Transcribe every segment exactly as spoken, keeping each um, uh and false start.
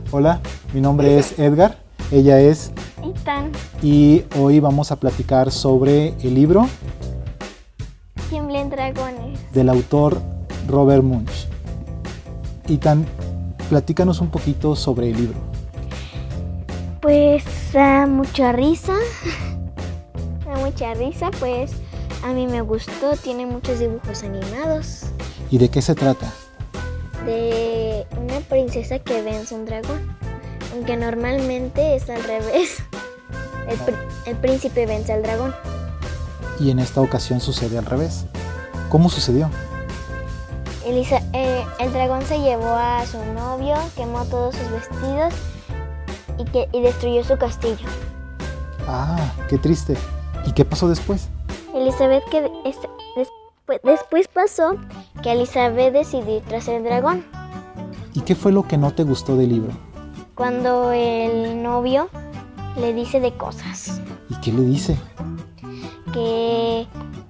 Hola, mi nombre es Edgar, ella es Ethan. Y hoy vamos a platicar sobre el libro Tiemblen dragones. del autor Robert Munsch. Ethan, platícanos un poquito sobre el libro. Pues da mucha risa. Da mucha risa, pues a mí me gustó, tiene muchos dibujos animados. ¿Y de qué se trata? De una princesa que vence un dragón, aunque normalmente es al revés. El, pr- el príncipe vence al dragón. Y en esta ocasión sucede al revés. ¿Cómo sucedió? Elisa, eh, el dragón se llevó a su novio, quemó todos sus vestidos y, que, y destruyó su castillo. Ah, qué triste. ¿Y qué pasó después? Elizabeth que es- después, después pasó que Elizabeth decidió ir tras el dragón. ¿Y qué fue lo que no te gustó del libro? Cuando el novio le dice de cosas, ¿Y qué le dice? que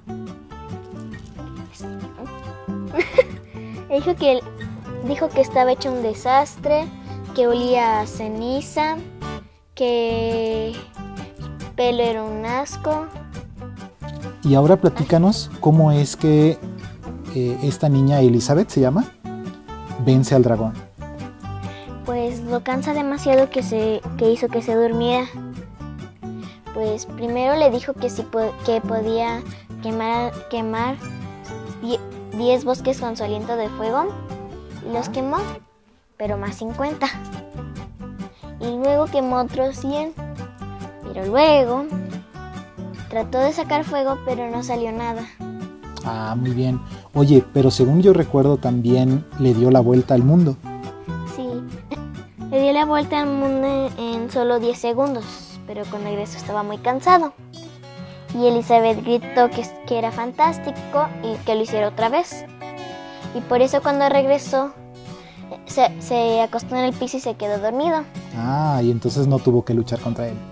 dijo que dijo que estaba hecho un desastre, que olía a ceniza, que su pelo era un asco. Y ahora platícanos cómo es que eh, esta niña Elizabeth, ¿se llama?, vence al dragón. Pues lo cansa demasiado que se que hizo que se durmiera. Pues primero le dijo que sí po- que podía quemar quemar diez bosques con su aliento de fuego y los quemó, pero más cincuenta. Y luego quemó otros cien. Pero luego trató de sacar fuego, pero no salió nada. Ah, muy bien. Oye, pero según yo recuerdo también le dio la vuelta al mundo. Sí, le dio la vuelta al mundo en solo diez segundos, pero con regreso estaba muy cansado. Y Elizabeth gritó que, que era fantástico y que lo hiciera otra vez. Y por eso cuando regresó, se, se acostó en el piso y se quedó dormido. Ah, y entonces no tuvo que luchar contra él.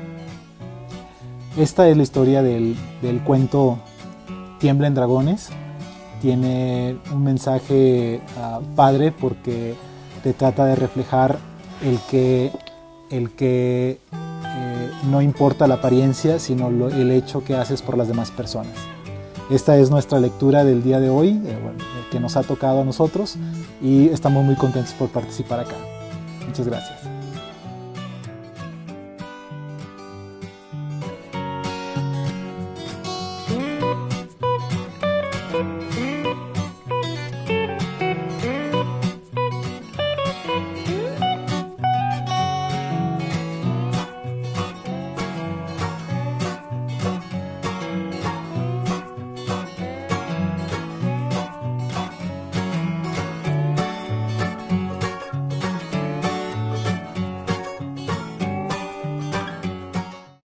Esta es la historia del, del cuento Tiemblen dragones. Tiene un mensaje uh, padre porque te trata de reflejar el que, el que eh, no importa la apariencia, sino lo, el hecho que haces por las demás personas. Esta es nuestra lectura del día de hoy, eh, bueno, que nos ha tocado a nosotros, y estamos muy contentos por participar acá. Muchas gracias.